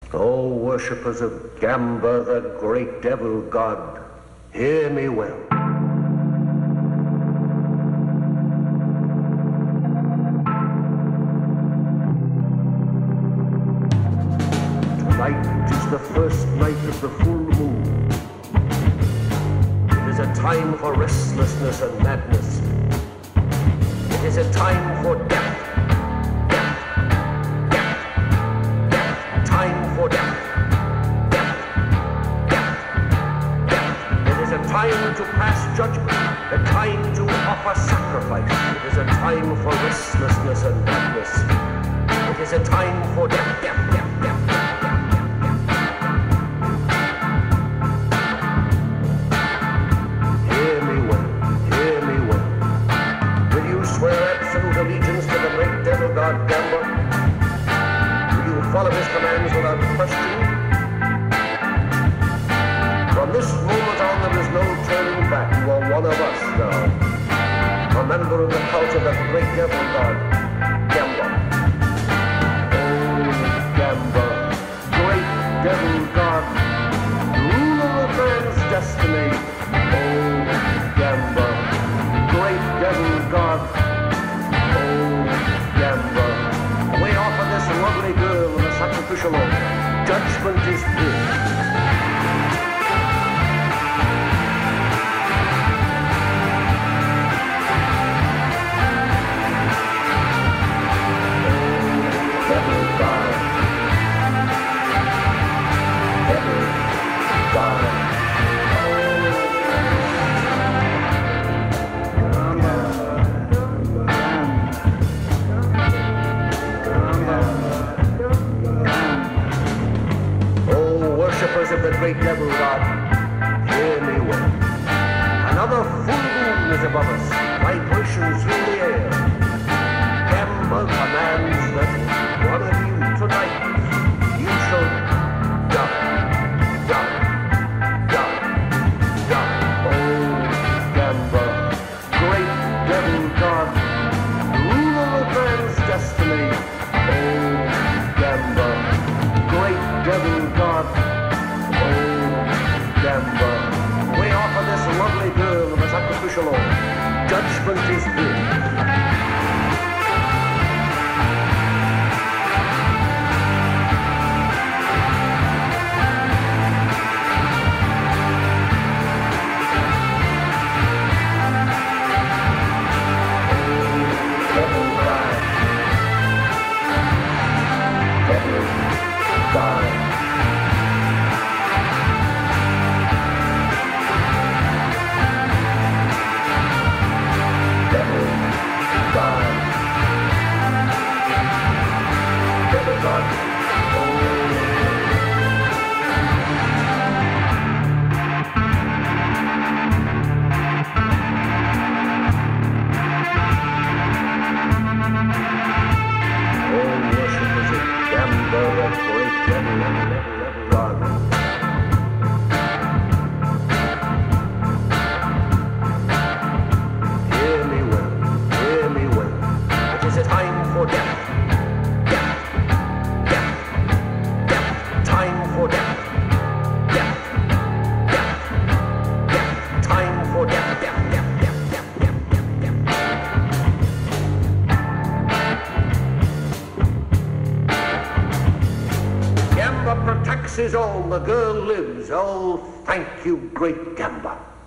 O worshippers of Gamba, the great devil god, hear me well. Tonight is the first night of the full moon. It is a time for restlessness and madness. It is a time for death. Time to pass judgment, a time to offer sacrifice. It is a time for restlessness and madness. It is a time for death. Hear me well. Will you swear absolute allegiance to the great devil god Gamba? Will you follow his commands without question? From this moment on, there is no turning back. You are one of us now. A member of the cult of the great devil god, Gamba. Oh, Gamba, great devil god, ruler of man's destiny. Oh, Gamba, great devil god. Oh, Gamba, we offer this lovely girl in a sacrificial altar. Judgment is here. Worshippers of the great devil god, hear me well. Another full moon is above us, vibrations through the air. Gamba commands that one of you tonight, you shall die. Oh, Gamba, great devil god, ruler of man's destiny. Oh, Gamba, great devil god. Gamba, we offer this lovely girl of a sacrificial altar. Judgment is here. Protects his own, the girl lives. Oh, thank you, great Gamba.